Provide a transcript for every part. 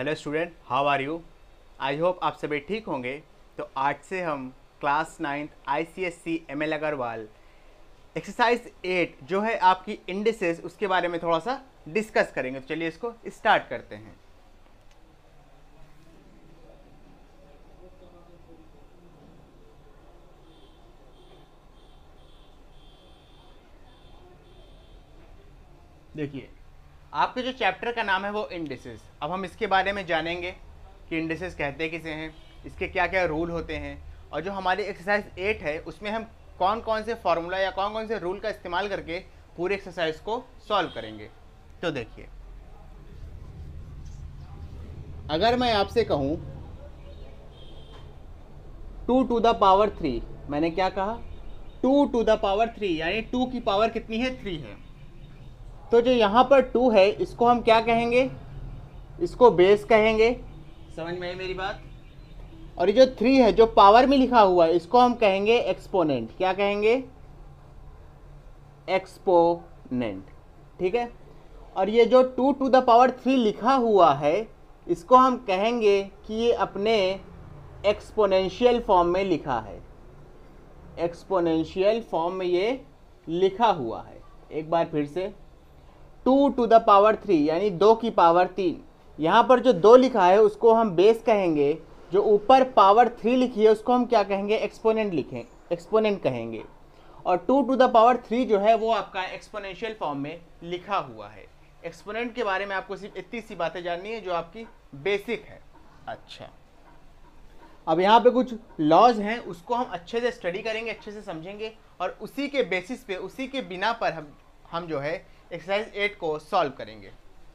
Hello student, how are you. I hope आप सभी ठीक होंगे। तो आज से हम class 9th ICSE ML Aggarwal exercise 8 जो है आपकी इंडिसेस, उसके बारे में थोड़ा सा डिस्कस करेंगे। तो चलिए इसको स्टार्ट करते हैं। देखिए, आपके जो चैप्टर का नाम है वो इंडिसेस। अब हम इसके बारे में जानेंगे कि इंडिसेस कहते किसे हैं, इसके क्या क्या रूल होते हैं, और जो हमारी एक्सरसाइज 8 है उसमें हम कौन कौन से फॉर्मूला या कौन कौन से रूल का इस्तेमाल करके पूरे एक्सरसाइज को सॉल्व करेंगे। तो देखिए, अगर मैं आपसे कहूँ 2 to the power 3, मैंने क्या कहा 2 to the power 3, यानी 2 की पावर कितनी है, 3 है। तो जो यहाँ पर 2 है इसको हम क्या कहेंगे, इसको बेस कहेंगे। समझ में आई मेरी बात। और ये जो 3 है जो पावर में लिखा हुआ है इसको हम कहेंगे एक्सपोनेंट। क्या कहेंगे, एक्सपोनेंट। ठीक है। और ये जो 2 to the power 3 लिखा हुआ है इसको हम कहेंगे कि ये अपने एक्सपोनेंशियल फॉर्म में लिखा है। एक्सपोनेंशियल फॉर्म में ये लिखा हुआ है। एक बार फिर से, 2 to the power 3 यानी 2 की पावर 3। यहाँ पर जो 2 लिखा है उसको हम बेस कहेंगे, जो ऊपर पावर 3 लिखी है उसको हम क्या कहेंगे, एक्सपोनेंट कहेंगे। और 2 to the power 3 जो है वो आपका एक्सपोनेंशियल फॉर्म में लिखा हुआ है। एक्सपोनेंट के बारे में आपको सिर्फ इतनी सी बातें जाननी है जो आपकी बेसिक है। अच्छा, अब यहाँ पे कुछ लॉज हैं, उसको हम अच्छे से स्टडी करेंगे, अच्छे से समझेंगे, और उसी के बेसिस पे, उसी के बिना पर हम जो है एक्सरसाइज 8 को सॉल्व करेंगे।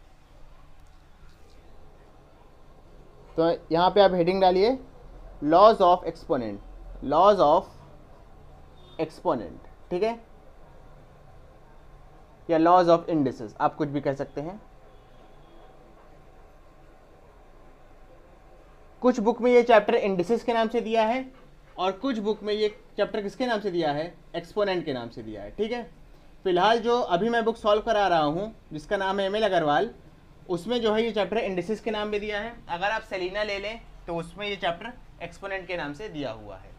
तो यहाँ पे आप हेडिंग डालिए laws of exponent, laws of exponent. ठीक है, या लॉज ऑफ इंडिसेस, आप कुछ भी कह सकते हैं। कुछ बुक में ये चैप्टर इंडिसेस के नाम से दिया है और कुछ बुक में ये चैप्टर किसके नाम से दिया है, एक्सपोनेंट के नाम से दिया है। ठीक है। फिलहाल जो अभी मैं बुक सॉल्व करा रहा हूँ जिसका नाम है ML अग्रवाल, उसमें जो है ये चैप्टर इंडिसेस के नाम में दिया है। अगर आप सेलिना ले लें तो उसमें ये चैप्टर एक्सपोनेंट के नाम से दिया हुआ है।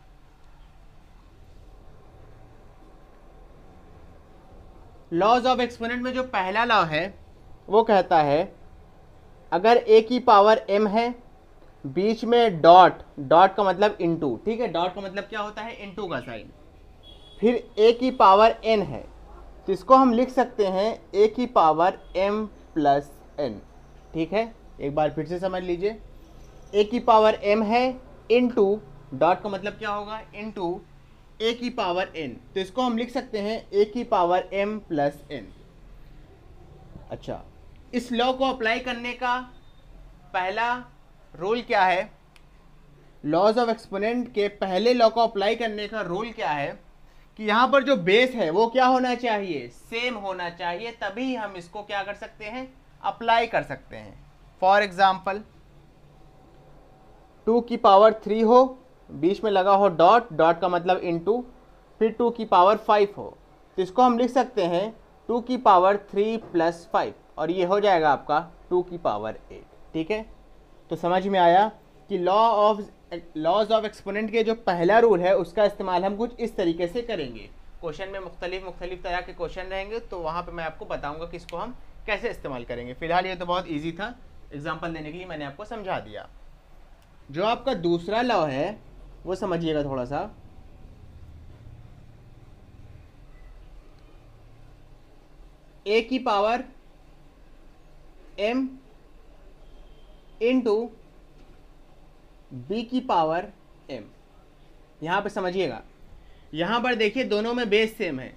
लॉज ऑफ एक्सपोनेंट में जो पहला लॉ है वो कहता है, अगर a की पावर m है, बीच में डॉट, डॉट का मतलब इनटू। ठीक है, डॉट का मतलब क्या होता है, इनटू का साइन। फिर a की पावर n है तो इसको हम लिख सकते हैं a की पावर m प्लस n। ठीक है, एक बार फिर से समझ लीजिए, a की पावर m है इनटू, डॉट का मतलब क्या होगा, इनटू a की पावर n, तो इसको हम लिख सकते हैं a की पावर m प्लस n। अच्छा, इस लॉ को अप्लाई करने का पहला रूल क्या है, लॉज ऑफ एक्सपोनेंट के पहले लॉ को अप्लाई करने का रूल क्या है कि यहाँ पर जो बेस है वो क्या होना चाहिए, सेम होना चाहिए, तभी हम इसको क्या कर सकते हैं, अप्लाई कर सकते हैं। फॉर एग्जाम्पल 2 की पावर 3 हो, बीच में लगा हो डॉट, डॉट का मतलब इनटू, फिर 2 की पावर 5 हो, तो इसको हम लिख सकते हैं 2 की पावर 3 प्लस 5, और ये हो जाएगा आपका 2 की पावर 8। ठीक है, तो समझ में आया कि लॉज ऑफ एक्सपोनेंट के जो पहला रूल है उसका इस्तेमाल हम कुछ इस तरीके से करेंगे। क्वेश्चन में मुख्तलिफ तरह के क्वेश्चन रहेंगे, तो वहाँ पे मैं आपको बताऊंगा कि इसको हम कैसे इस्तेमाल करेंगे। फिलहाल ये तो बहुत इजी था, एग्जांपल देने के लिए मैंने आपको समझा दिया। जो आपका दूसरा लॉ है वो समझिएगा थोड़ा सा। a की पावर m इंटू b की पावर m। यहां पे समझिएगा, यहां पर देखिए दोनों में बेस सेम है,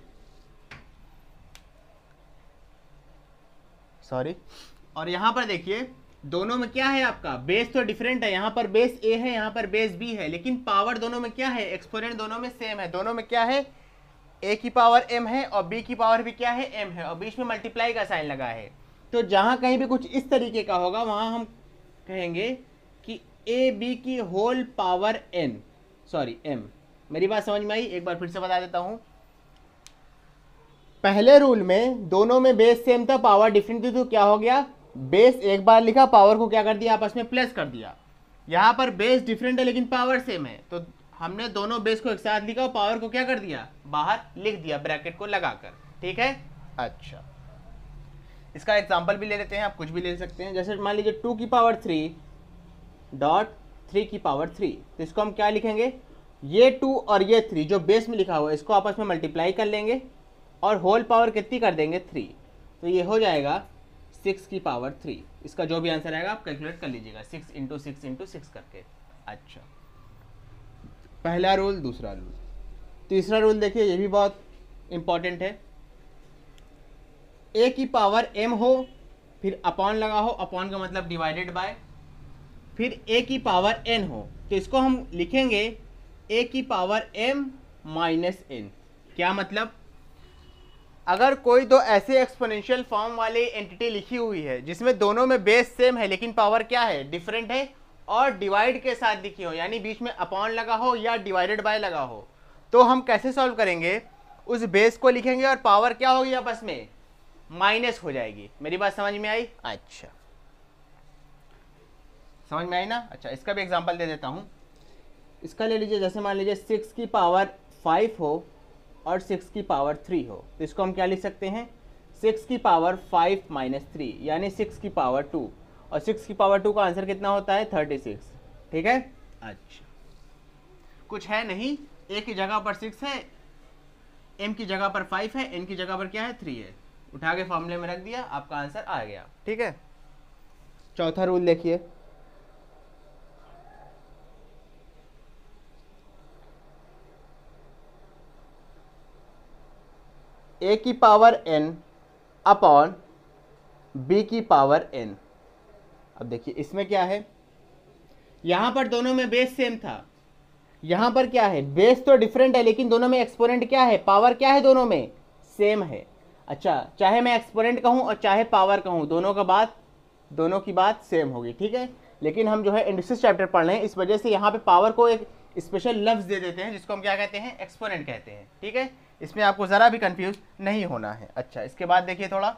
सॉरी, और यहां पर देखिए दोनों में क्या है, आपका बेस तो डिफरेंट है, यहां पर बेस a है, यहां पर बेस b है, लेकिन पावर दोनों में क्या है, एक्सपोनेंट दोनों में सेम है। दोनों में क्या है, a की पावर m है और b की पावर भी क्या है, m है, और बीच में मल्टीप्लाई का साइन लगा है। तो जहां कहीं भी कुछ इस तरीके का होगा वहां हम कहेंगे कि ए बी की whole power n, sorry m। मेरी बात समझ में आई, एक बार फिर से बता देता हूं। पहले रूल में दोनों में बेस सेम था, पावर डिफरेंट थी, तो क्या हो गया, बेस एक बार लिखा, पावर को क्या कर दिया, आपस में प्लस कर दिया। यहाँ पर बेस डिफरेंट है लेकिन पावर सेम है, तो हमने दोनों बेस को एक साथ लिखा और पावर को क्या कर दिया, बाहर लिख दिया ब्रैकेट को लगाकर। ठीक है, अच्छा इसका एग्जांपल भी ले लेते हैं, आप कुछ भी ले सकते हैं। जैसे मान लीजिए 2 की पावर 3 डॉट 3 की पावर 3, तो इसको हम क्या लिखेंगे, ये 2 और ये 3 जो बेस में लिखा हुआ है इसको आपस में मल्टीप्लाई कर लेंगे और होल पावर कितनी कर देंगे 3, तो ये हो जाएगा 6 की पावर 3। इसका जो भी आंसर आएगा आप कैलकुलेट कर लीजिएगा, 6 इंटू 6 इंटू 6 करके। अच्छा, पहला रूल, दूसरा रूल, तीसरा रूल देखिए, ये भी बहुत इंपॉर्टेंट है। ए की पावर m हो, फिर अपॉन लगा हो, अपॉन का मतलब डिवाइडेड बाय, फिर ए की पावर n हो, तो इसको हम लिखेंगे ए की पावर m माइनस n। क्या मतलब, अगर कोई दो ऐसे एक्सपोनेंशियल फॉर्म वाले एंटिटी लिखी हुई है जिसमें दोनों में बेस सेम है लेकिन पावर क्या है, डिफरेंट है, और डिवाइड के साथ लिखी हो, यानी बीच में अपॉन लगा हो या डिवाइडेड बाय लगा हो, तो हम कैसे सॉल्व करेंगे, उस बेस को लिखेंगे और पावर क्या होगी आपस में, माइनस हो जाएगी। मेरी बात समझ में आई? अच्छा, समझ में आई ना? अच्छा, इसका भी एग्जांपल दे देता हूँ। इसका ले लीजिए, जैसे मान लीजिए 6 की पावर 5 हो और 6 की पावर 3 हो, तो इसको हम क्या लिख सकते हैं, 6 की पावर 5 माइनस 3, यानी 6 की पावर 2, और 6 की पावर 2 का आंसर कितना होता है, 36। ठीक है, अच्छा कुछ है नहीं, ए की जगह पर 6 है, एम की जगह पर 5 है, एन की जगह पर क्या है, 3 है, उठा के फॉर्मूले में रख दिया, आपका आंसर आ गया। ठीक है, चौथा रूल देखिए, ए की पावर n अपॉन बी की पावर n। अब देखिए इसमें क्या है, यहां पर दोनों में बेस सेम था, यहां पर क्या है, बेस तो डिफरेंट है लेकिन दोनों में एक्सपोनेंट क्या है, पावर क्या है, दोनों में सेम है। अच्छा, चाहे मैं एक्सपोनेंट कहूं और चाहे पावर कहूं, दोनों की बात सेम होगी। ठीक है, लेकिन हम जो है इंडक्सिस चैप्टर पढ़ रहे हैं, इस वजह से यहाँ पे पावर को एक स्पेशल लफ्ज दे देते हैं जिसको हम क्या कहते हैं, एक्सपोनेंट कहते हैं। ठीक है, इसमें आपको जरा भी कंफ्यूज नहीं होना है। अच्छा, इसके बाद देखिए थोड़ा,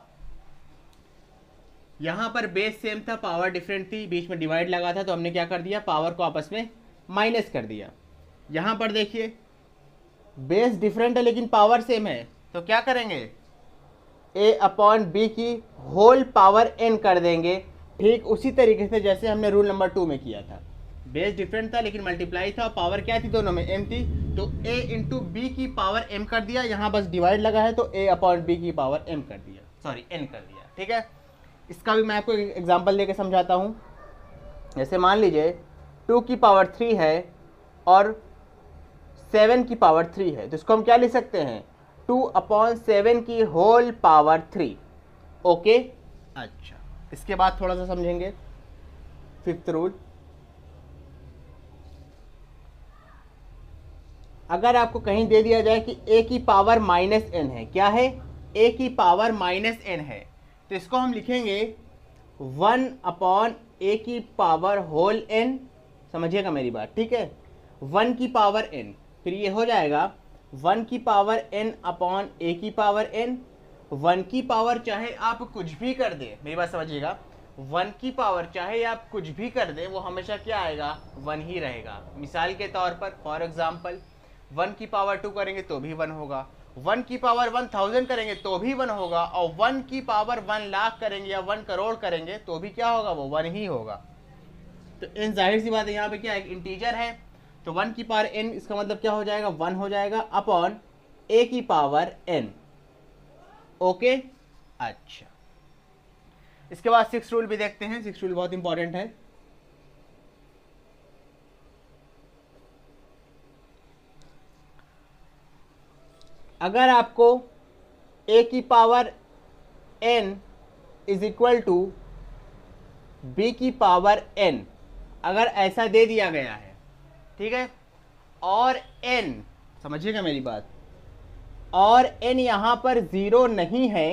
यहां पर बेस सेम था, पावर डिफरेंट थी, बीच में डिवाइड लगा था, तो हमने क्या कर दिया, पावर को आपस में माइनस कर दिया। यहां पर देखिए बेस डिफरेंट है लेकिन पावर सेम है, तो क्या करेंगे, ए अपॉन बी की होल पावर n कर देंगे, ठीक उसी तरीके से जैसे हमने रूल नंबर 2 में किया था। बेस डिफरेंट था लेकिन मल्टीप्लाई था, पावर क्या थी दोनों में, m थी, तो a इंटू बी की पावर m कर दिया, यहाँ बस डिवाइड लगा है तो a अपॉन बी की पावर m कर दिया, सॉरी n कर दिया। ठीक है, इसका भी मैं आपको एग्जांपल देके समझाता हूँ। जैसे मान लीजिए 2 की पावर 3 है और 7 की पावर 3 है, तो इसको हम क्या लिख सकते हैं, 2 अपॉन 7 की होल पावर 3। ओके, अच्छा इसके बाद थोड़ा सा समझेंगे फिफ्थ रूल। अगर आपको कहीं दे दिया जाए कि a की पावर माइनस n है, क्या है, a की पावर माइनस n है, तो इसको हम लिखेंगे 1 अपॉन a की पावर होल n। समझिएगा मेरी बात, ठीक है, 1 की पावर n, फिर ये हो जाएगा 1 की पावर n अपॉन a की पावर n। 1 की पावर चाहे आप कुछ भी कर दें, मेरी बात समझिएगा, 1 की पावर चाहे आप कुछ भी कर दें, वो हमेशा क्या आएगा, 1 ही रहेगा। मिसाल के तौर पर, फॉर एग्जाम्पल 1 की पावर 2 करेंगे तो भी 1 होगा, 1 की पावर 1000 करेंगे तो भी 1 होगा, और 1 की पावर 1 लाख करेंगे या 1 करोड़ करेंगे तो भी क्या होगा, वो 1 ही होगा। तो इन जाहिर सी बात है, यहाँ पे क्या एक इंटीजर है, तो 1 की पावर n, इसका मतलब क्या हो जाएगा, 1 हो जाएगा अपॉन a की पावर n। ओके, अच्छा इसके बाद 6th रूल भी देखते हैं। 6th रूल बहुत इंपॉर्टेंट है। अगर आपको a की power n is equal to b की पावर n, अगर ऐसा दे दिया गया है, ठीक है, और n, समझिएगा मेरी बात, और n यहां पर 0 नहीं है,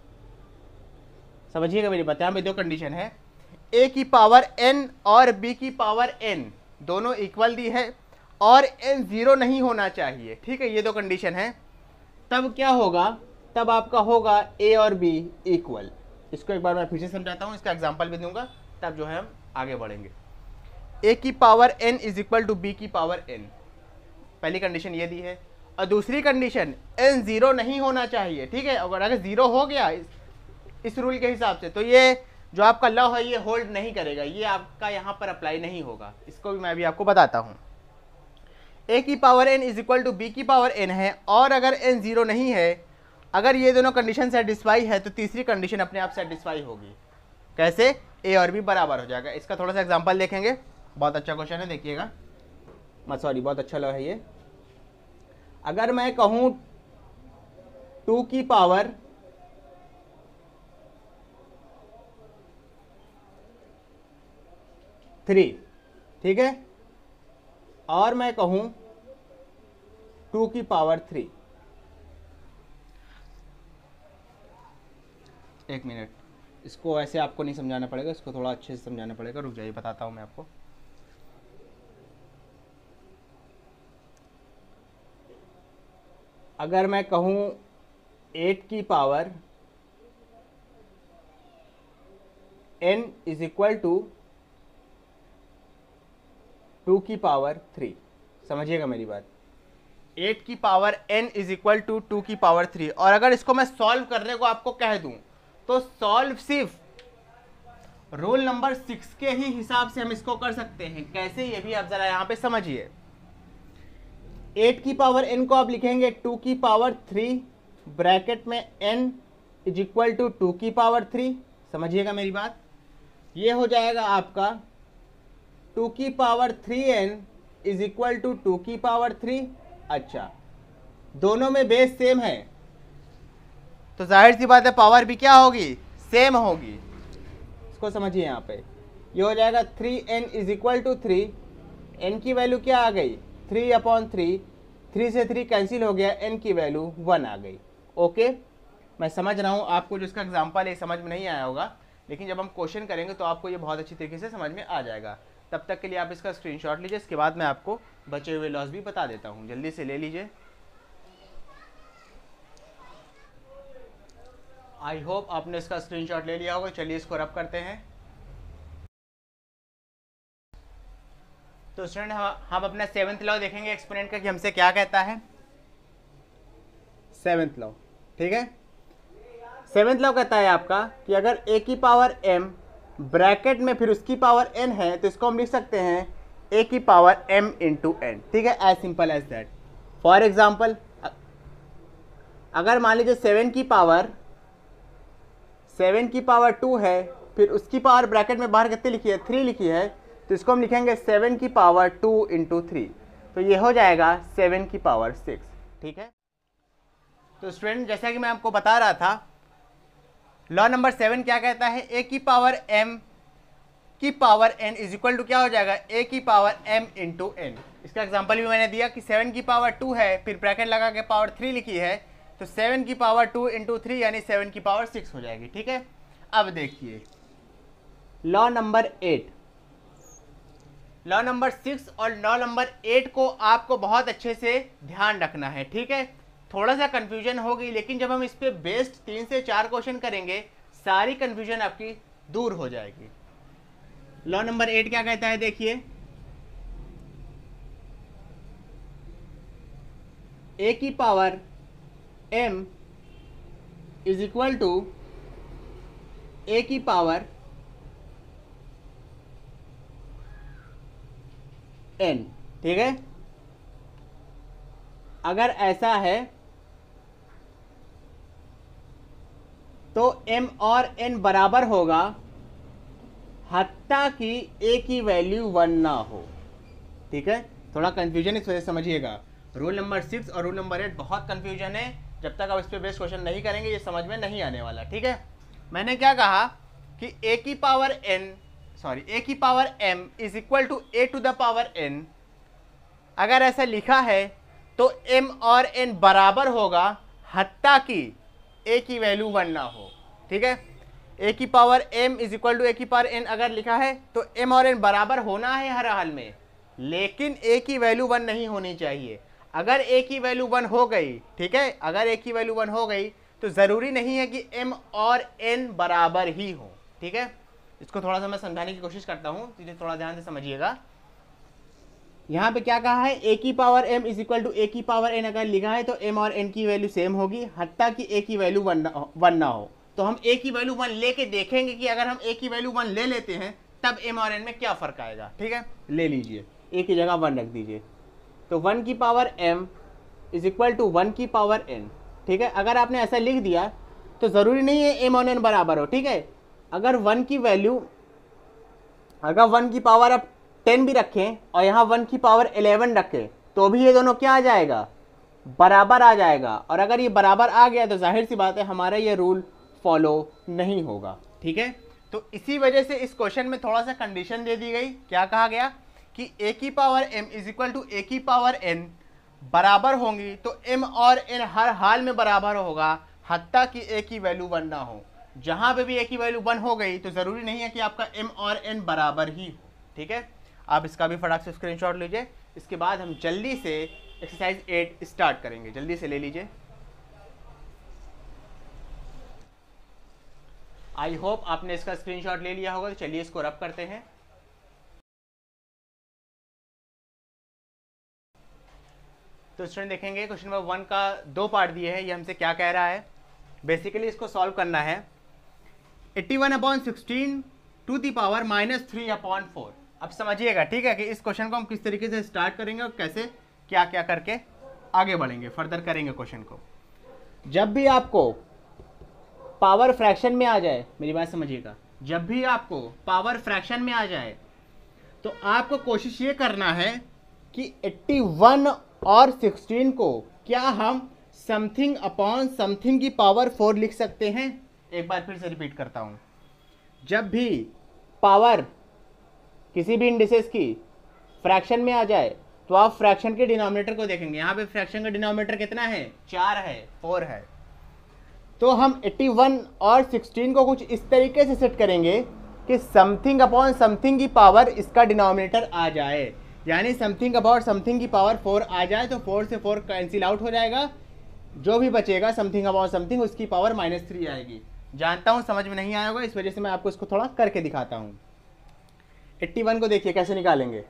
समझिएगा मेरी बात, यहां पे दो कंडीशन है, a की पावर n और b की पावर n दोनों इक्वल दी है और n 0 नहीं होना चाहिए, ठीक है, ये दो कंडीशन है, तब क्या होगा, तब आपका होगा a और b इक्वल। इसको एक बार मैं फिर से समझाता हूँ, इसका एग्जाम्पल भी दूंगा, तब जो है हम आगे बढ़ेंगे। a की power n is equal to b की पावर n, पहली कंडीशन ये दी है। और दूसरी कंडीशन n 0 नहीं होना चाहिए, ठीक है। अगर 0 हो गया इस रूल के हिसाब से, तो ये जो आपका लॉ है ये होल्ड नहीं करेगा, ये आपका यहाँ पर अप्लाई नहीं होगा। इसको भी मैं भी आपको बताता हूँ। a की power n is equal to b की पावर n है, और अगर n 0 नहीं है, अगर ये दोनों कंडीशन सेटिस्फाई है, तो तीसरी कंडीशन अपने आप सेटिस्फाई होगी। कैसे? a और b बराबर हो जाएगा। इसका थोड़ा सा एग्जांपल देखेंगे, बहुत अच्छा क्वेश्चन है, देखिएगा। बहुत अच्छा लॉ है ये। अगर मैं कहूँ 2 की पावर 3, ठीक है, और मैं कहूँ 2 की पावर 3, एक मिनट, इसको ऐसे आपको नहीं समझाना पड़ेगा, इसको थोड़ा अच्छे से समझाना पड़ेगा। रुक जाइए, बताता हूँ मैं आपको। अगर मैं कहूँ 8 की power n is equal to 2 की पावर 3, समझिएगा मेरी बात। 8 की power n is equal to 2 की पावर 3, और अगर इसको मैं सॉल्व करने को आपको कह दूं, तो सॉल्व सिर्फ रोल नंबर 6 के ही हिसाब से हम इसको कर सकते हैं। कैसे, ये भी आप जरा यहाँ पे समझिए। 8 की पावर n को आप लिखेंगे 2 की पावर 3 ब्रैकेट में n इज इक्वल टू 2 की पावर 3, समझिएगा मेरी बात। ये हो जाएगा आपका 2 की power 3n is equal to 2 की पावर 3। अच्छा, दोनों में बेस सेम है, तो जाहिर सी बात है पावर भी क्या होगी, सेम होगी। इसको समझिए, यहाँ पे ये हो जाएगा 3n is equal to 3, n की वैल्यू क्या आ गई 3/3, 3 से 3 कैंसिल हो गया, n की वैल्यू 1 आ गई। ओके, मैं समझ रहा हूँ आपको जिसका एग्जाम्पल है समझ में नहीं आया होगा, लेकिन जब हम क्वेश्चन करेंगे तो आपको ये बहुत अच्छी तरीके से समझ में आ जाएगा। तब तक के लिए आप इसका स्क्रीनशॉट लीजिए, इसके बाद मैं आपको बचे हुए लॉस भी बता देता हूँ, जल्दी से ले लीजिए। आई होप आपने इसका स्क्रीनशॉट ले लिया होगा। चलिए इसको रब करते हैं। तो स्टूडेंट हम अपना 7th लॉ देखेंगे एक्सपोनेंट का, कि हमसे क्या कहता है। 7th लॉ, ठीक है। 7th लॉ कहता है आपका कि अगर a की पावर m ब्रैकेट में फिर उसकी पावर n है, तो इसको हम लिख सकते हैं a की पावर m इंटू n, ठीक है, as simple as that. For example, अगर मान लीजिए 7 की पावर 2 है, फिर उसकी पावर ब्रैकेट में बाहर कितनी लिखी है 3 लिखी है, तो इसको हम लिखेंगे 7 की पावर 2 इंटू 3, तो ये हो जाएगा 7 की पावर 6, ठीक है। तो स्टूडेंट जैसा कि मैं आपको बता रहा था, लॉ नंबर 7 क्या कहता है, a की पावर m की power n is equal to क्या हो जाएगा, a की पावर m इंटू n। इसका एग्जांपल भी मैंने दिया कि 7 की पावर 2 है, फिर ब्रैकेट लगा के पावर 3 लिखी है, तो 7 की पावर 2 इंटू 3 यानी 7 की पावर 6 हो जाएगी, ठीक है। अब देखिए लॉ नंबर 8, लॉ नंबर 6 और लॉ नंबर 8 को आपको बहुत अच्छे से ध्यान रखना है, ठीक है। थोड़ा सा कंफ्यूजन होगी, लेकिन जब हम इस पे बेस्ड 3 से 4 क्वेश्चन करेंगे, सारी कंफ्यूजन आपकी दूर हो जाएगी। लॉ नंबर 8 क्या कहता है, देखिए, a की power m is equal to a की पावर n, ठीक है। अगर ऐसा है तो m और n बराबर होगा, हत्ता कि a की वैल्यू 1 ना हो, ठीक है। थोड़ा कंफ्यूजन इस वजह से समझिएगा। रूल नंबर 6 और रूल नंबर 8 बहुत कंफ्यूजन है, जब तक आप इस पे बेस्ड क्वेश्चन नहीं करेंगे ये समझ में नहीं आने वाला, ठीक है। मैंने क्या कहा कि a की power m is equal to a to the power n, अगर ऐसा लिखा है तो m और n बराबर होगा, हत्ता कि a की वैल्यू 1 ना हो, ठीक है। a की power m is equal to a की पावर n अगर लिखा है तो m और n बराबर होना है हर हाल में, लेकिन a की वैल्यू 1 नहीं होनी चाहिए। अगर a की वैल्यू 1 हो गई, ठीक है, अगर a की वैल्यू 1 हो गई तो ज़रूरी नहीं है कि m और n बराबर ही हो। ठीक है, इसको थोड़ा सा मैं समझाने की कोशिश करता हूँ, तो थोड़ा ध्यान से समझिएगा। यहाँ पे क्या कहा है, a की power m is equal to a की पावर n अगर लिखा है तो m और n की वैल्यू सेम होगी, हत्ता कि a की वैल्यू वन ना हो। तो हम a की वैल्यू 1 लेके देखेंगे कि अगर हम a की वैल्यू 1 ले लेते हैं तब m और n में क्या फ़र्क आएगा। ठीक है, ले लीजिए, a की जगह 1 रख दीजिए, तो 1 की power m is equal to 1 की पावर n। ठीक है, अगर आपने ऐसा लिख दिया तो ज़रूरी नहीं है m और n बराबर हो। ठीक है, अगर 1 की वैल्यू, अगर 1 की पावर आप 10 भी रखें और यहाँ 1 की पावर 11 रखें तो भी ये दोनों क्या आ जाएगा, बराबर आ जाएगा। और अगर ये बराबर आ गया तो जाहिर सी बात है हमारा ये रूल फॉलो नहीं होगा। ठीक है, तो इसी वजह से इस क्वेश्चन में थोड़ा सा कंडीशन दे दी गई। क्या कहा गया कि a की power m is equal to a की पावर n बराबर होंगी, तो m और n हर हाल में बराबर होगा, हत्ता कि a की वैल्यू 1 ना हो। जहां पे भी a की वैल्यू 1 हो गई तो ज़रूरी नहीं है कि आपका m और n बराबर ही हो। ठीक है, आप इसका भी फटाक से स्क्रीनशॉट लीजिए। इसके बाद हम जल्दी से एक्सरसाइज 8 स्टार्ट करेंगे, जल्दी से ले लीजिए। आई होप आपने इसका स्क्रीनशॉट ले लिया होगा, तो चलिए इसको रब करते हैं। तो स्टूडेंट देखेंगे क्वेश्चन नंबर 1 का 2 पार्ट दिए हैं, ये हमसे क्या कह रहा है। बेसिकली इसको सॉल्व करना है 81/16 टू दी पावर -3/4। अब समझिएगा, ठीक है, कि इस क्वेश्चन को हम किस तरीके से स्टार्ट करेंगे और कैसे क्या क्या करके आगे बढ़ेंगे, फर्दर करेंगे क्वेश्चन को। जब भी आपको पावर फ्रैक्शन में आ जाए, मेरी बात समझिएगा, जब भी आपको पावर फ्रैक्शन में आ जाए तो आपको कोशिश ये करना है कि 81 और 16 को क्या हम समथिंग अपॉन समथिंग की पावर 4 लिख सकते हैं। एक बार फिर से रिपीट करता हूं, जब भी पावर किसी भी इंडिसेस की फ्रैक्शन में आ जाए तो आप फ्रैक्शन के डिनोमिनेटर को देखेंगे। यहाँ पे फ्रैक्शन का डिनोमिनेटर कितना है, 4 है, 4 है। तो हम 81 और 16 को कुछ इस तरीके से सेट करेंगे कि समथिंग अपॉन समथिंग की पावर इसका डिनोमिनेटर आ जाए, यानी समथिंग अपॉन समथिंग की पावर 4 आ जाए तो 4 से 4 कैंसिल आउट हो जाएगा, जो भी बचेगा समथिंग अपॉन समथिंग उसकी पावर -3 आएगी। जानता हूँ समझ में नहीं आया होगा, इस वजह से मैं आपको इसको थोड़ा करके दिखाता हूँ। 81 को देखिए कैसे निकालेंगे।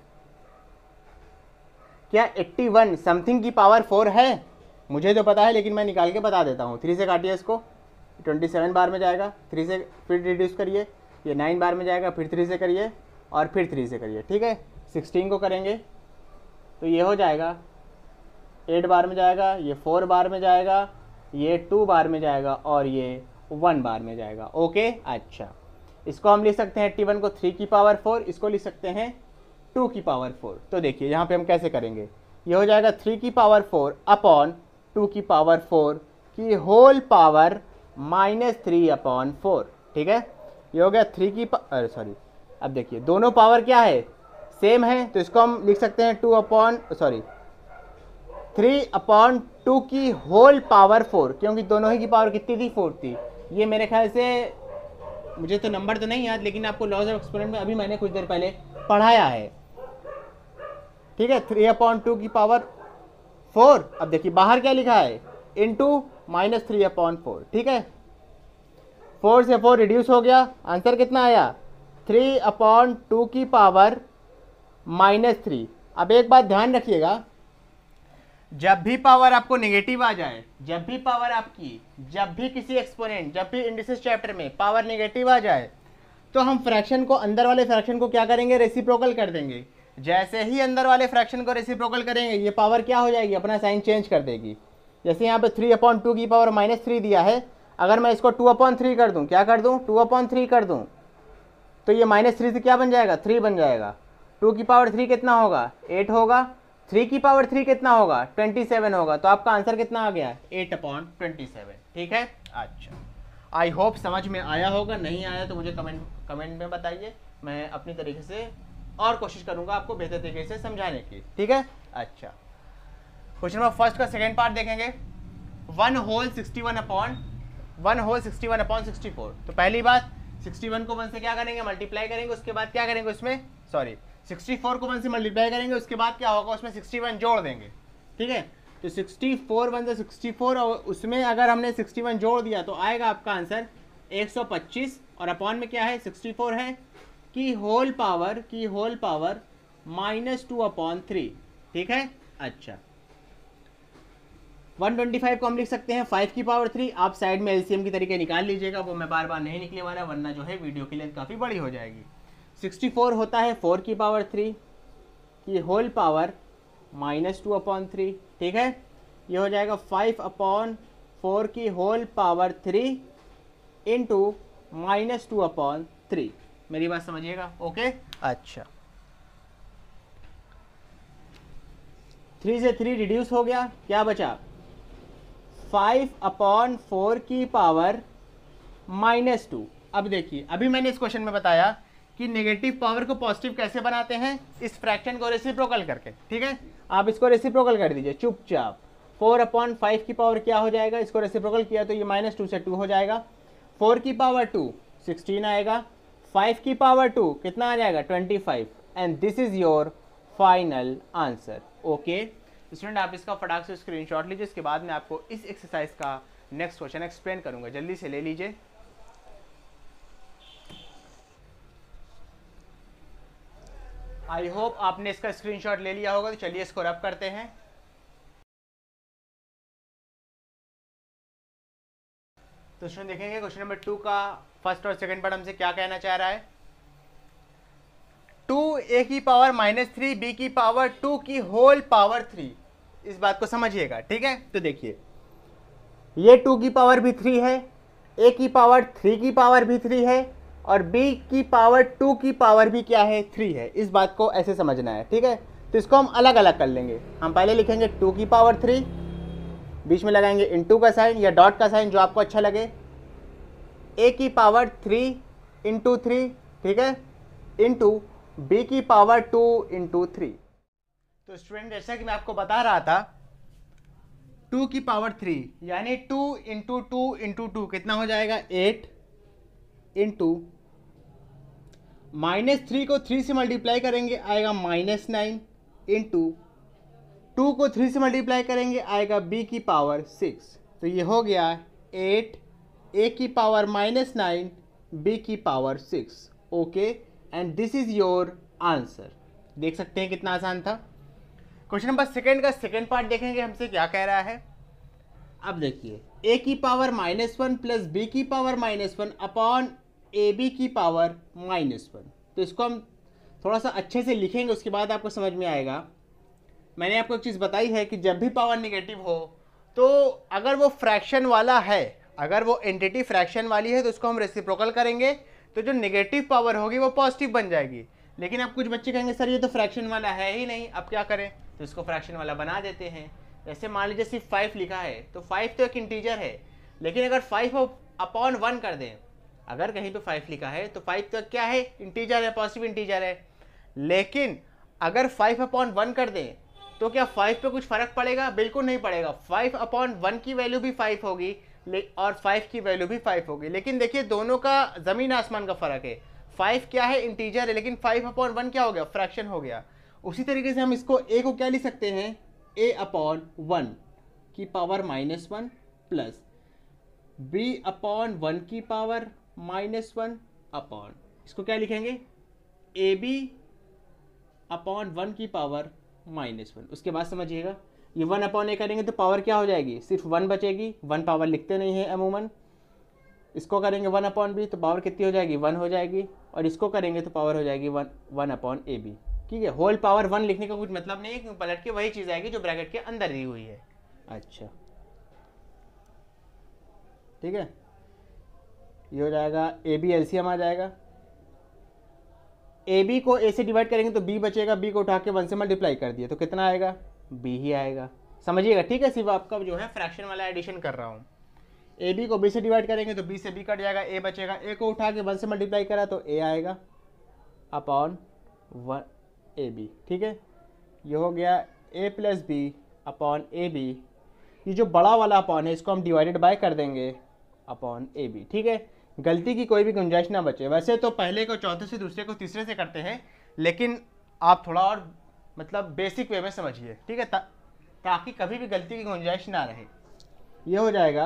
क्या 81 समथिंग की पावर 4 है? मुझे तो पता है, लेकिन मैं निकाल के बता देता हूँ। 3 से काटिए इसको, 27 बार में जाएगा, 3 से फिर रिड्यूस करिए, ये 9 बार में जाएगा, फिर 3 से करिए और फिर 3 से करिए। ठीक है, 16 को करेंगे तो ये हो जाएगा 8 बार में जाएगा, ये 4 बार में जाएगा, ये 2 बार में जाएगा और ये 1 बार में जाएगा। ओके, अच्छा, इसको हम लिख सकते हैं 81 को 3 की पावर 4, इसको लिख सकते हैं 2 की पावर 4। तो देखिए यहाँ पे हम कैसे करेंगे, ये हो जाएगा 3 की पावर 4 अपॉन 2 की पावर 4 की होल पावर -3/4। ठीक है, ये हो गया 3 की सॉरी, अब देखिए दोनों पावर क्या है, सेम है, तो इसको हम लिख सकते हैं 3/2 की होल पावर 4, क्योंकि दोनों ही की पावर कितनी थी, 4 थी। ये मेरे ख्याल से, मुझे तो नंबर तो नहीं याद, लेकिन आपको लॉज ऑफ एक्सपोनेंट में अभी मैंने कुछ देर पहले पढ़ाया है। ठीक है, 3/2 की पावर 4। अब देखिए बाहर क्या लिखा है, इंटू -3/4। ठीक है, 4 से 4 रिड्यूस हो गया, आंसर कितना आया, 3/2 की पावर -3। अब एक बात ध्यान रखिएगा, जब भी पावर आपको नेगेटिव आ जाए, जब भी पावर आपकी, जब भी किसी एक्सपोनेंट, जब भी इंडिसेस चैप्टर में पावर नेगेटिव आ जाए तो हम फ्रैक्शन को, अंदर वाले फ्रैक्शन को क्या करेंगे, रेसिप्रोकल कर देंगे। जैसे ही अंदर वाले फ्रैक्शन को रेसिप्रोकल करेंगे ये पावर क्या हो जाएगी, अपना साइन चेंज कर देगी। जैसे यहाँ पे 3/2 की पावर -3 दिया है, अगर मैं इसको 2/3 कर दूँ, क्या कर दूँ, 2/3 कर दूँ, तो ये -3 से क्या बन जाएगा, 3 बन जाएगा। 2 की पावर 3 कितना होगा, 8 होगा। 3 की पावर 3 कितना होगा, 27 होगा। तो आपका आंसर कितना आ गया, 8/27। ठीक है, अच्छा, आई होप समझ में आया होगा, नहीं आया तो मुझे कमेंट में बताइए, मैं अपनी तरीके से और कोशिश करूंगा आपको बेहतर तरीके से समझाने की। ठीक है, अच्छा, क्वेश्चन नंबर फर्स्ट का सेकेंड पार्ट देखेंगे। 1 होल 61/64। तो पहली बात, 61 को 1 से क्या करेंगे, मल्टीप्लाई करेंगे, उसके बाद क्या करेंगे उसमें, सॉरी 64 को 1 से मल्टीप्लाई करेंगे, उसके बाद क्या होगा, उसमें 61 जोड़ देंगे। ठीक है, तो 64 वन 64 और उसमें अगर हमने 61 जोड़ दिया तो आएगा आपका आंसर 125 और अपॉन में क्या है 64 है की होल पावर -2/3। ठीक है। अच्छा 125 को हम लिख सकते हैं 5 की पावर 3। आप साइड में एलसीएम की तरीके निकाल लीजिएगा, वो मैं बार बार नहीं निकले वाला वरना जो है वीडियो की लेंथ काफ़ी बड़ी हो जाएगी। 64 होता है 4 की पावर 3 की होल पावर -2/3। ठीक है, ये हो जाएगा 5/4 की होल पावर 3 इंटू -2/3। मेरी बात समझिएगा। ओके। अच्छा 3 से 3 रिड्यूस हो गया, क्या बचा 5/4 की पावर -2। अब देखिए अभी मैंने इस क्वेश्चन में बताया कि नेगेटिव पावर को पॉजिटिव कैसे बनाते हैं, इस फ्रैक्शन को रेसिप्रोकल करके। ठीक है, आप इसको रेसिप्रोकल कर दीजिए चुपचाप। 4/5 की पावर क्या हो जाएगा, इसको रेसिप्रोकल किया तो ये -2 से 2 हो जाएगा। 4 की पावर 2 16 आएगा, 5 की पावर 2 कितना आ जाएगा 25 and this is your final answer. Okay student, आप इसका फटाक से स्क्रीनशॉट लीजिए, इसके बाद मैं आपको इस एक्सरसाइज का नेक्स्ट क्वेश्चन एक्सप्लेन करूंगा। जल्दी से ले लीजिए। आई होप आपने इसका स्क्रीनशॉट ले लिया होगा, तो चलिए इसको रब करते हैं। तो स्टूडेंट देखेंगे क्वेश्चन नंबर 2 का फर्स्ट और सेकंड पार्ट हमसे क्या कहना चाह रहा है। 2a की पावर -3 b की पावर 2 की होल पावर 3, इस बात को समझिएगा। ठीक है, तो देखिए ये 2 की पावर भी 3 है, a की पावर 3 की पावर भी 3 है और b की पावर 2 की पावर भी क्या है 3 है। इस बात को ऐसे समझना है। ठीक है, तो इसको हम अलग अलग कर लेंगे। हम पहले लिखेंगे 2 की पावर 3, बीच में लगाएंगे इनटू का साइन या डॉट का साइन जो आपको अच्छा लगे, a की पावर 3 इंटू 3, ठीक है, इंटू b की पावर 2 इंटू 3। तो स्टूडेंट जैसा कि मैं आपको बता रहा था 2 की पावर 3 यानी 2 इंटू 2 इंटू 2 कितना हो जाएगा 8 इंटू -3 को 3 से मल्टीप्लाई करेंगे आएगा -9 इंटू 2 को 3 से मल्टीप्लाई करेंगे आएगा b की पावर 6। तो ये हो गया 8 a की पावर -9 b की power 6। Okay and this is your answer. देख सकते हैं कितना आसान था। क्वेश्चन नंबर सेकंड का सेकंड पार्ट देखेंगे हमसे क्या कह रहा है। अब देखिए a की पावर -1 प्लस b की पावर -1 अपॉन ab की पावर -1। तो इसको हम थोड़ा सा अच्छे से लिखेंगे, उसके बाद आपको समझ में आएगा। मैंने आपको एक चीज़ बताई है कि जब भी पावर निगेटिव हो तो अगर वो फ्रैक्शन वाला है, अगर वो एंटिटी फ्रैक्शन वाली है तो उसको हम रेसिप्रोकल करेंगे, तो जो नेगेटिव पावर होगी वो पॉजिटिव बन जाएगी। लेकिन अब कुछ बच्चे कहेंगे सर ये तो फ्रैक्शन वाला है ही नहीं, अब क्या करें, तो इसको फ्रैक्शन वाला बना देते हैं। जैसे मान लीजिए सिर्फ 5 लिखा है तो 5 तो एक इंटीजर है, लेकिन अगर 5/1 कर दें, अगर कहीं पे 5 लिखा है तो 5 तो क्या है इंटीजर है, पॉजिटिव इंटीजर है। लेकिन अगर 5/1 कर दें तो क्या 5 पे कुछ फर्क पड़ेगा, बिल्कुल नहीं पड़ेगा। 5/1 की वैल्यू भी 5 होगी और 5 की वैल्यू भी 5 होगी। लेकिन देखिए दोनों का जमीन आसमान का फर्क है। 5 क्या है इंटीजर है, लेकिन 5/1 क्या हो गया फ्रैक्शन हो गया। उसी तरीके से हम इसको a को क्या लिख सकते हैं a/1 की पावर -1 प्लस b/1 की पावर -1 अपॉन, इसको क्या लिखेंगे ab/1 की पावर -1। उसके बाद समझिएगा ये 1/a करेंगे तो पावर क्या हो जाएगी, सिर्फ 1 बचेगी। 1 पावर लिखते नहीं है अमूमन। इसको करेंगे 1/b तो पावर कितनी हो जाएगी 1 हो जाएगी, और इसको करेंगे तो पावर हो जाएगी 1/ab। ठीक है, होल पावर 1 लिखने का कुछ मतलब नहीं है क्योंकि पलट के वही चीज़ आएगी जो ब्रैकेट के अंदर दी हुई है। अच्छा ठीक है, ये हो जाएगा ab एलसीएम आ जाएगा। ab को a से डिवाइड करेंगे तो b बचेगा, b को उठा के 1 से मल्टीप्लाई कर दिया तो कितना आएगा b ही आएगा। समझिएगा, ठीक है, सिर्फ आपका जो है फ्रैक्शन वाला एडिशन कर रहा हूँ। ab को b से डिवाइड करेंगे तो b से b कट जाएगा, a बचेगा, a को उठा के 1 से मल्टीप्लाई करा तो a आएगा अपॉन 1ab। ठीक है, ये हो गया a plus b upon ab। ये जो बड़ा वाला अपॉन है इसको हम डिवाइडेड बाय कर देंगे अपॉन ab। ठीक है, गलती की कोई भी गुंजाइश ना बचे। वैसे तो पहले को चौथे से, दूसरे को तीसरे से करते हैं, लेकिन आप थोड़ा और मतलब बेसिक वे में समझिए। ठीक है, ताकि कभी भी गलती की गुंजाइश ना रहे। ये हो जाएगा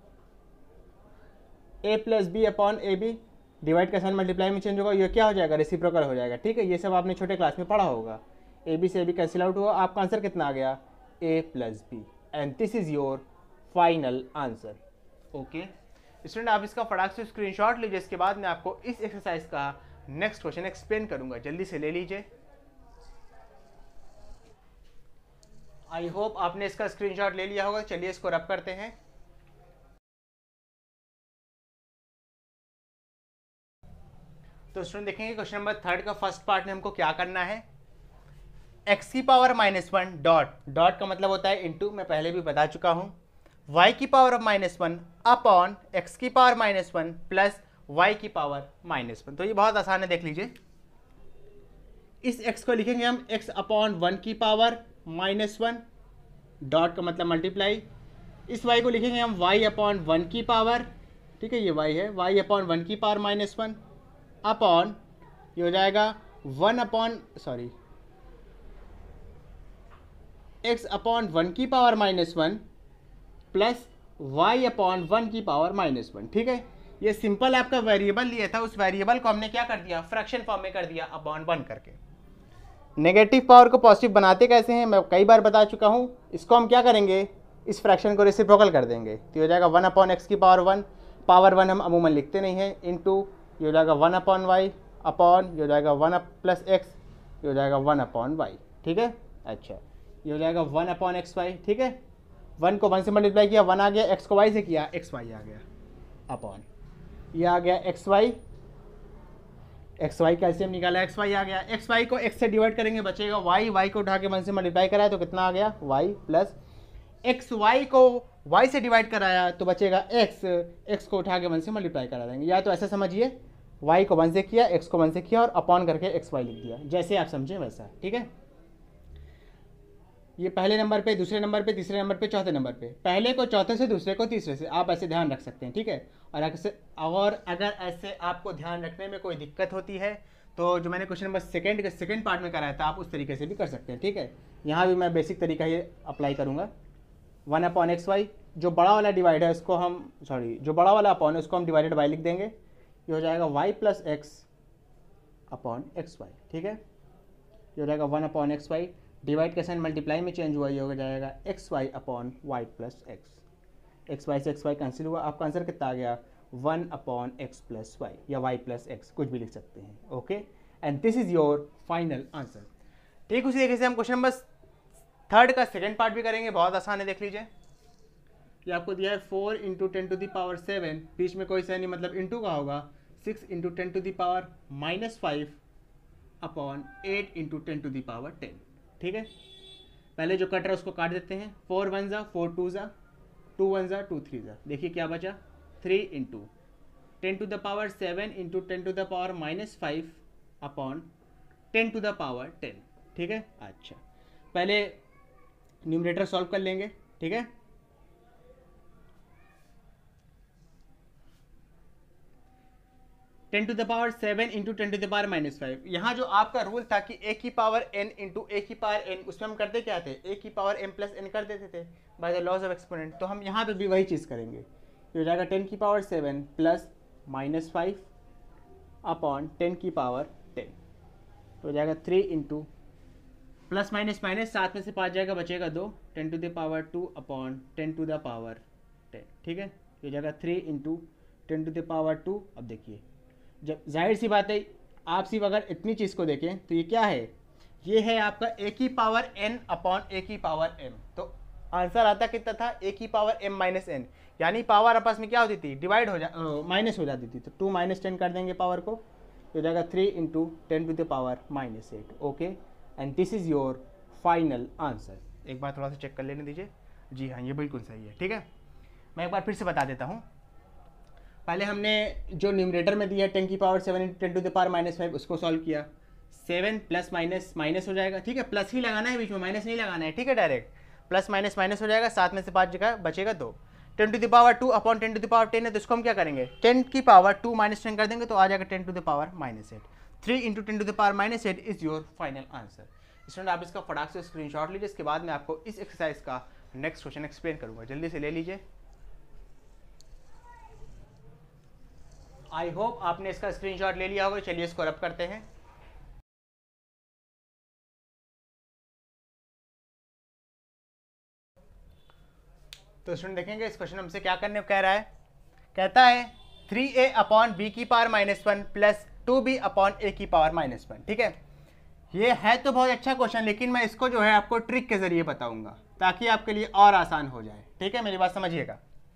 a plus b upon a b, divide का साइन मल्टीप्लाई में चेंज होगा, ये क्या हो जाएगा, रेसिप्रोकल हो जाएगा। ठीक है, ये सब आपने छोटे क्लास में पढ़ा होगा। ए बी से ए बी कैंसिल आउट हुआ, आपका आंसर कितना आ गया, a plus b, and this is your final answer. Okay student, आप इसका फटाक से स्क्रीनशॉट लीजिए, इसके बाद मैं आपको इस एक्सरसाइज का नेक्स्ट क्वेश्चन एक्सप्लेन करूंगा, जल्दी से ले लीजिए। आई होप आपने इसका स्क्रीनशॉट ले लिया होगा। चलिए इसको रब करते हैं। तो स्टूडेंट देखेंगे क्वेश्चन नंबर 3 का फर्स्ट पार्ट में हमको क्या करना है, x की पावर -1 डॉट, डॉट का मतलब होता है इनटू, मैं पहले भी बता चुका हूं, y की पावर -1 अपॉन x की पावर -1 प्लस y की पावर -1। तो ये बहुत आसान है, देख लीजिए। इस x को लिखेंगे हम x अपॉन 1 की पावर -1, डॉट का मतलब मल्टीप्लाई। इस y को लिखेंगे हम y अपॉन 1 की पावर, ठीक है, ये y है, y अपॉन 1 की पावर -1 अपॉन, ये हो जाएगा 1 अपॉन x अपॉन 1 की पावर -1 प्लस y अपॉन 1 की पावर -1। ठीक है, ये सिंपल आपका वेरिएबल लिया था, उस वेरिएबल को हमने क्या कर दिया, फ्रैक्शन फॉर्म में कर दिया अपॉन 1 करके। नेगेटिव पावर को पॉजिटिव बनाते कैसे हैं, मैं कई बार बता चुका हूँ। इसको हम क्या करेंगे, इस फ्रैक्शन को रेसिप्रोकल कर देंगे, तो हो जाएगा 1 अपॉन एक्स की पावर 1 हम अमूमन लिखते नहीं हैं, इनटू ये हो जाएगा 1 अपॉन वाई अपॉन, ये हो जाएगा 1 प्लस एक्स, ये हो जाएगा 1 अपॉन वाई। ठीक है, अच्छा, ये हो जाएगा 1 अपॉन एक्स वाई। ठीक है, 1 को 1 से मल्टीप्लाई किया, 1 आ गया, x को y से किया, एक्स वाई आ गया, अपॉन ये आ गया एक्स वाई कैल्सियम निकाला, एक्स वाई आ गया। एक्स वाई को x से डिवाइड करेंगे, बचेगा y को उठा के 1 से मल्टीप्लाई कराया तो कितना आ गया, y प्लस एक्स वाई को y से डिवाइड कराया तो बचेगा x को उठा के 1 से मल्टीप्लाई करा देंगे। या तो ऐसा समझिए, y को 1 से किया, x को 1 से किया और अपॉन करके एक्स वाई लिख दिया, जैसे आप समझें वैसा। ठीक है, ये पहले नंबर पे, दूसरे नंबर पे, तीसरे नंबर पे, चौथे नंबर पे, पहले को चौथे से, दूसरे को तीसरे से, आप ऐसे ध्यान रख सकते हैं। ठीक है, और अगर ऐसे आपको ध्यान रखने में कोई दिक्कत होती है तो जो मैंने क्वेश्चन नंबर सेकंड पार्ट में कराया था, आप उस तरीके से भी कर सकते हैं। ठीक है, यहाँ भी मैं बेसिक तरीका ये अप्लाई करूँगा। 1 अपॉन एक्स वाई, जो बड़ा वाला डिवाइड है उसको हम, जो बड़ा वाला अपॉन है उसको हम डिवाइडेड बाई लिख देंगे, ये हो जाएगा y plus x upon x y. ठीक है, ये हो जाएगा 1 अपॉन एक्स वाई, डिवाइड का साइन मल्टीप्लाई में चेंज हुआ, ये हो जाएगा x y upon y plus x. X y से एक्स वाई कैंसिल हुआ, आपका आंसर कितना आ गया, 1 अपॉन एक्स प्लस वाई या वाई प्लस एक्स, कुछ भी लिख सकते हैं। Okay, and this is your final answer. ठीक, उसी तरीके से हम क्वेश्चन नंबर 3 का सेकेंड पार्ट भी करेंगे, बहुत आसान है, देख लीजिए। ये आपको दिया है 4 इंटू 10 टू द पावर 7, बीच में कोई साइन नहीं, मतलब इंटू का होगा, 6 into 10 to the power -5 upon 8 into 10 to the power 10। ठीक है, पहले जो कट रहा है उसको काट देते हैं, 4 1 ज़ा 4 2 ज़ा 2 1 ज़ा 2 3 ज़ा, देखिए क्या बचा, 3 into 10 to the power 7 into 10 to the power -5 upon 10 to the power 10। ठीक है, अच्छा, पहले न्यूमरेटर सॉल्व कर लेंगे। ठीक है, ten to the power 7 into 10 to the power -5, यहाँ जो आपका रूल था कि a की पावर n इंटू a की पावर n, उसमें हम करते क्या थे, a की पावर m प्लस n कर देते थे by the laws of exponent. तो हम यहाँ पे भी वही चीज़ करेंगे, ये हो जाएगा 10 की पावर 7 प्लस -5 अपॉन 10 की पावर 10, तो हो जाएगा 3 इंटू प्लस माइनस माइनस, साथ में से 5 जाएगा, बचेगा 2, 10 to the power 2 upon 10 to the power 10। ठीक है, ये हो जाएगा 3 इंटू 10 टू द पावर 2। अब देखिए, जब जाहिर सी बात है, आप सिर्फ अगर इतनी चीज़ को देखें तो ये क्या है, ये है आपका a की पावर n अपॉन a की पावर m। तो आंसर आता कितना था, a की पावर m माइनस n, यानी पावर आपस में क्या होती थी, डिवाइड हो जा माइनस हो जाती थी। तो 2 - 10 कर देंगे पावर को, हो जाएगा 3 into 10 to the power -8। Okay, and this is your final answer. एक बार थोड़ा सा चेक कर लेने दीजिए। जी हाँ, ये बिल्कुल सही है। ठीक है, मैं एक बार फिर से बता देता हूँ। पहले हमने जो न्यूमरेटर में दिया 10 की power 7 into 10 to the power -5, उसको सॉल्व किया, 7 प्लस माइनस माइनस हो जाएगा। ठीक है, प्लस ही लगाना है बीच में, माइनस नहीं लगाना है। ठीक है, डायरेक्ट प्लस माइनस माइनस हो जाएगा, 7 में से 5 जगह बचेगा 2। 10 to the power 2 upon 10 to the power 10 है, तो इसको हम क्या करेंगे, 10 की पावर 2 - 10 कर देंगे, तो आ जाएगा 10 to the power -8। 3 into 10 to the power -8 is your final answer. Student आप इसका फटाक से स्क्रीनशॉट लीजिए, इसके बाद मैं आपको इस एक्सरसाइज का नेक्स्ट क्वेश्चन एक्सप्लेन करूंगा। जल्दी से ले लीजिए। आई होप आपने इसका स्क्रीनशॉट ले लिया होगा। चलिए इसको रब करते हैं। तो स्टूडेंट देखेंगे इस क्वेश्चन हमसे क्या करने कह रहा है। कहता है 3a अपॉन बी की power -1 plus 2b upon a की पावर -1। ठीक है, ये है तो बहुत अच्छा क्वेश्चन, लेकिन मैं इसको जो है आपको ट्रिक के जरिए बताऊंगा ताकि आपके लिए और आसान हो जाए। ठीक है, मेरी बात समझिएगा।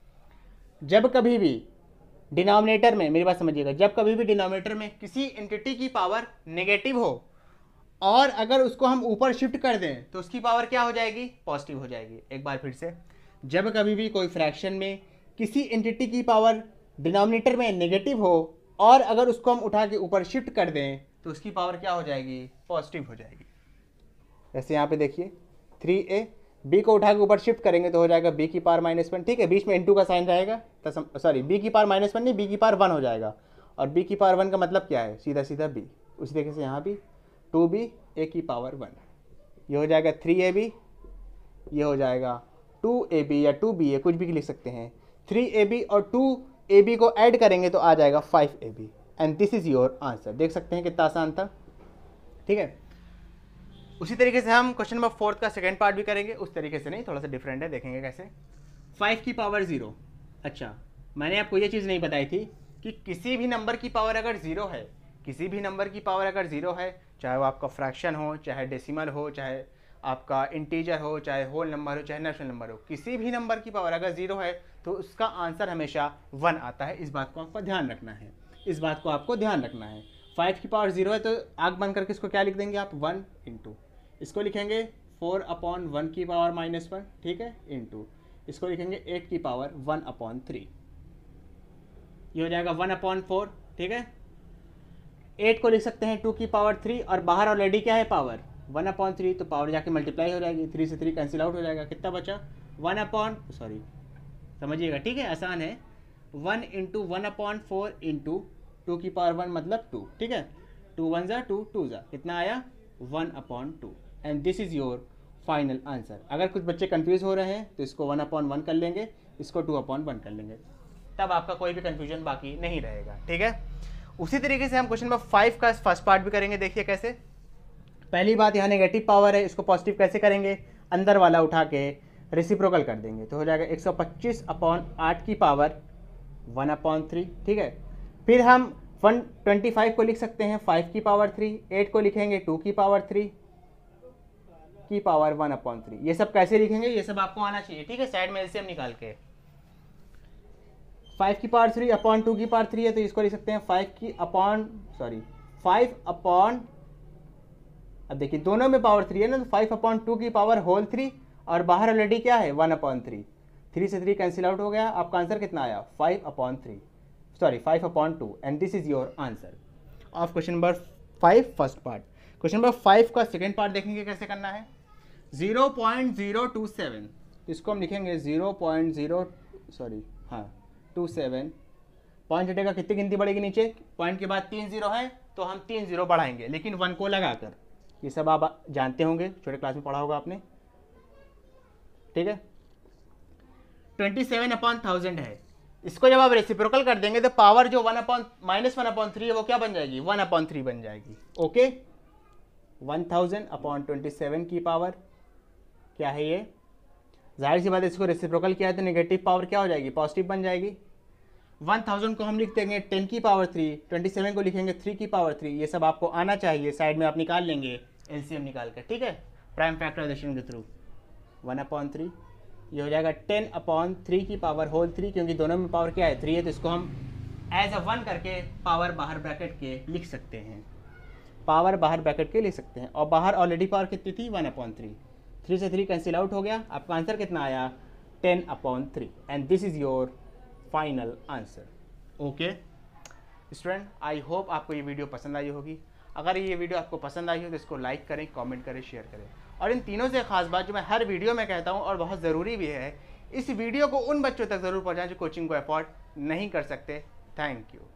जब कभी भी डिनोमिनेटर में, मेरी बात समझिएगा, जब कभी भी डिनोमिनेटर में किसी एंटिटी की पावर नेगेटिव हो और अगर उसको हम ऊपर शिफ्ट कर दें तो उसकी पावर क्या हो जाएगी, पॉजिटिव हो जाएगी। एक बार फिर से, जब कभी भी कोई फ्रैक्शन में किसी एंटिटी की पावर डिनोमिनेटर में नेगेटिव हो और अगर उसको हम उठा के ऊपर शिफ्ट कर दें तो उसकी पावर क्या हो जाएगी, पॉजिटिव हो जाएगी। जैसे यहाँ पे देखिए 3a, b को उठा के ऊपर शिफ्ट करेंगे तो हो जाएगा b की पावर -1। ठीक है, बीच में इंटू का साइन रहेगा तो सॉरी b की पावर -1 नहीं, b की पावर 1 हो जाएगा। और b की पावर 1 का मतलब क्या है, सीधा सीधा b। उसी तरीके से यहाँ भी 2b a की पावर 1, ये हो जाएगा 3ab, ये हो जाएगा 2ab या 2ba, कुछ भी लिख सकते हैं। 3ab और 2ab को ऐड करेंगे तो आ जाएगा 5ab and this is your answer. देख सकते हैं कितना आसान था। ठीक है, उसी तरीके से हम क्वेश्चन नंबर 4 का सेकंड पार्ट भी करेंगे। उस तरीके से नहीं, थोड़ा सा डिफरेंट है, देखेंगे कैसे। 5 की पावर 0। अच्छा, मैंने आपको ये चीज़ नहीं बताई थी कि किसी भी नंबर की पावर अगर 0 है, किसी भी नंबर की पावर अगर 0 है, चाहे वो आपका फ्रैक्शन हो, चाहे डेसिमल हो, चाहे आपका इंटीजर हो, चाहे होल नंबर हो, चाहे नेचुरल नंबर हो, किसी भी नंबर की पावर अगर 0 है तो उसका आंसर हमेशा 1 आता है। इस बात को आपको ध्यान रखना है, इस बात को आपको ध्यान रखना है। 5 की पावर 0 है तो आग बंद करके इसको क्या लिख देंगे आप, 1 इंटू, इसको लिखेंगे 4/1 की पावर -1। ठीक है, इंटू इसको लिखेंगे 8 की पावर 1/3, ये हो जाएगा 1/4। ठीक है, 8 को लिख सकते हैं 2 की पावर 3 और बाहर ऑलरेडी क्या है पावर 1/3, तो पावर जाके मल्टीप्लाई हो जाएगी, 3 से 3 कैंसिल आउट हो जाएगा। कितना बचा, समझिएगा। ठीक है, आसान है। 1 इंटू 1/4 इंटू 2 की पावर 1 मतलब 2। ठीक है, 2 1 ज़ा 2 2 ज़ा कितना आया, 1/2 and this is your final answer. अगर कुछ बच्चे कंफ्यूज हो रहे हैं तो इसको 1/1 कर लेंगे, इसको 2/1 कर लेंगे, तब आपका कोई भी कंफ्यूजन बाकी नहीं रहेगा। ठीक है, उसी तरीके से हम क्वेश्चन नंबर 5 का फर्स्ट पार्ट भी करेंगे। देखिए कैसे। पहली बात, यहाँ नेगेटिव पावर है, इसको पॉजिटिव कैसे करेंगे, अंदर वाला उठा के रेसिप्रोकल कर देंगे तो हो जाएगा 125/8 की पावर 1/3। ठीक है, फिर हम 125 को लिख सकते हैं 5 की पावर 3, 8 को लिखेंगे 2 की पावर 3 की पावर 1/3। ये सब कैसे लिखेंगे, ये सब आपको आना चाहिए। ठीक है, साइड में एलसीएम निकाल के 5 की पावर 3 अपॉन 2 की पावर 3 है तो इसको लिख सकते हैं 5 अपॉन, अब देखिए दोनों में पावर 3 है ना, तो 5/2 की पावर होल 3 और बाहर ऑलरेडी क्या है 1/3, 3 से 3 कैंसिल आउट हो गया। आपका आंसर कितना आया 5/2 and this is your answer of question number 5 first part. Question number 5 का सेकेंड पार्ट देखेंगे कैसे करना है। 0.027, इसको हम लिखेंगे 0.27 पॉइंट हटेगा, कितनी गिनती बढ़ेगी नीचे, पॉइंट के बाद 3 0 है तो हम 3 0 बढ़ाएंगे, लेकिन 1 को लगाकर। ये सब आप जानते होंगे, छोटे क्लास में पढ़ा होगा आपने। ठीक है, 27/1000 है, इसको जब आप रेसिप्रोकल कर देंगे तो पावर जो -1/3 है वो क्या बन जाएगी, 1/3 बन जाएगी। ओके, 1000/27 की पावर क्या है ये, जाहिर सी बात है इसको रेसिप्रोकल किया है तो नेगेटिव पावर क्या हो जाएगी, पॉजिटिव बन जाएगी। 1000 को हम लिख देंगे 10 की पावर 3, 27 को लिखेंगे 3 की पावर 3। ये सब आपको आना चाहिए, साइड में आप निकाल लेंगे एलसीएम निकाल कर। ठीक है, प्राइम फैक्टराइजेशन के थ्रू 1/3, ये हो जाएगा 10/3 की पावर होल 3, क्योंकि दोनों में पावर क्या है 3 है तो इसको हम एज अ 1 करके पावर बाहर ब्रैकेट के लिख सकते हैं, पावर बाहर ब्रैकेट के लिख सकते हैं। और बाहर ऑलरेडी पावर कितनी थी 1/3, 3 से 3 कैंसिल आउट हो गया। आपका आंसर कितना आया 10/3 and this is your final answer. Okay student, I hope आपको ये वीडियो पसंद आई होगी। अगर ये वीडियो आपको पसंद आई हो तो इसको लाइक करें, कमेंट करें, शेयर करें। और इन तीनों से खास बात जो मैं हर वीडियो में कहता हूँ और बहुत ज़रूरी भी है, इस वीडियो को उन बच्चों तक ज़रूर पहुँचाएं जो कोचिंग को अफोर्ड नहीं कर सकते। Thank you.